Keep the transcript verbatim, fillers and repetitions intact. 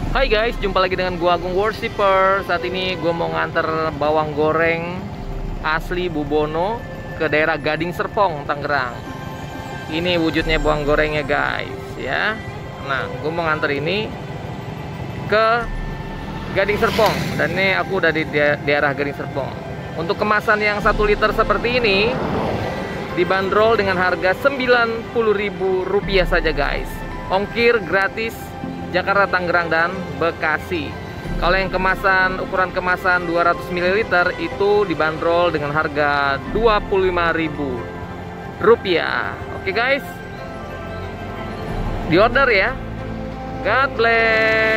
Hai guys, jumpa lagi dengan gua Agung Worshipper. Saat ini gua mau nganter bawang goreng asli Bubono ke daerah Gading Serpong, Tangerang. Ini wujudnya bawang gorengnya guys, ya. Nah, gua mau nganter ini ke Gading Serpong, dan ini aku udah di daerah Gading Serpong. Untuk kemasan yang satu liter seperti ini dibanderol dengan harga sembilan puluh ribu rupiah saja guys. Ongkir gratis Jakarta, Tangerang, dan Bekasi. Kalau yang kemasan, ukuran kemasan dua ratus mililiter itu dibanderol dengan harga dua puluh lima ribu rupiah. Oke guys, di order ya. God bless.